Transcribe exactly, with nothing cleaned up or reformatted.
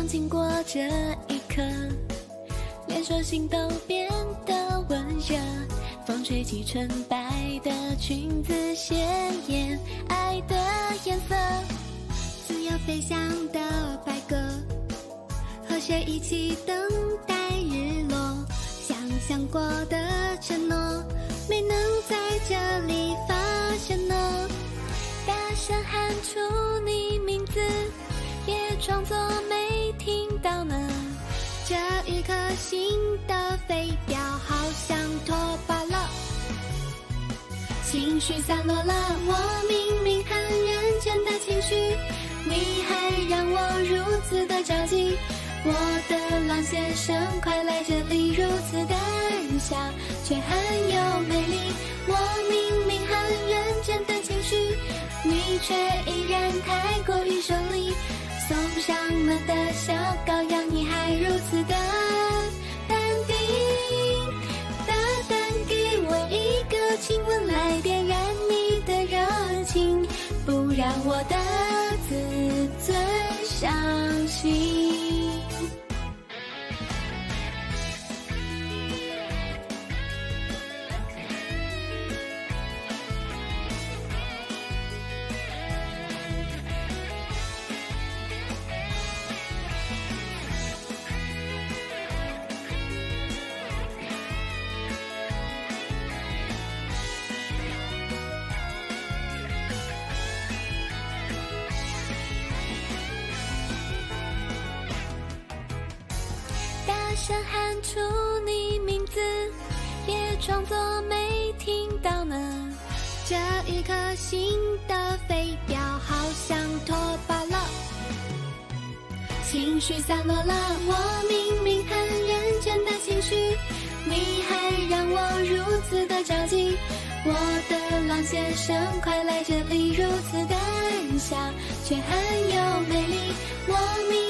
刚经过这一刻，连手心都变得温热，风吹起纯白的裙子，鲜艳爱的颜色， 自由飞翔的白鸽，和谁一起等待日落？想象过的承诺，没能在这里发生呢。 大声喊出你名字，也装作没听到呢。 这一颗心的飞镖好像脱靶了，情绪散落了，我明明很认真的情绪，你还让我如此的着急。我的狼先生，快来这里，如此的小，却很有魅力。我明明很认真的情绪，你却依然太过于顺利。送上门的小羔羊，你还如此的淡定，大胆给我一个亲吻来点燃你的热情，不让我的自尊伤心。 大声喊出你名字，也装作没听到呢。 这一颗心的飞镖好像脱靶了，情绪散落了，我明明很认真的情绪，你还让我如此的着急。我的狼先生，快来这里，如此的小，却很有魅力。我明